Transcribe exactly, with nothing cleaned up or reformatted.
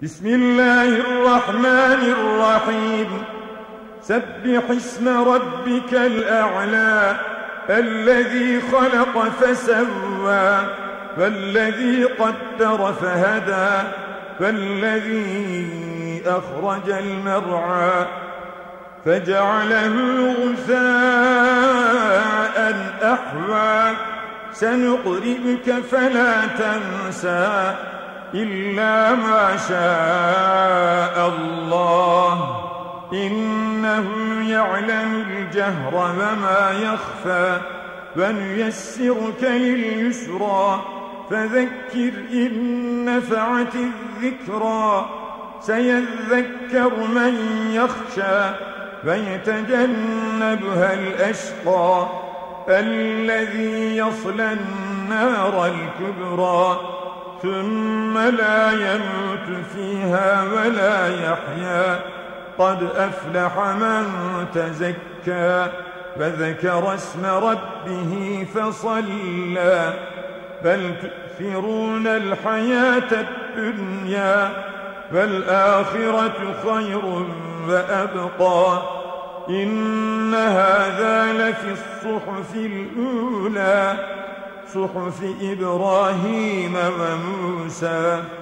بسم الله الرحمن الرحيم سبح اسم ربك الأعلى الذي خلق فسوى والذي قدر فهدى فالذي أخرج المرعى فجعله غثاء أحوى سنقرئك فلا تنسى إلا ما شاء الله إنه يعلم الجهر وما يخفى ونيسرك لليسرى فذكر إن نفعت الذكرى سيذكر من يخشى ويتجنبها الأشقى الذي يصلى النار الكبرى ثم لا يموت فيها ولا يحيا قد أفلح من تزكى فذكر اسم ربه فصلى بل تؤثرون الحياة الدنيا والآخرة خير وأبقى إن هذا لفي الصحف الأولى صحف إبراهيم وموسى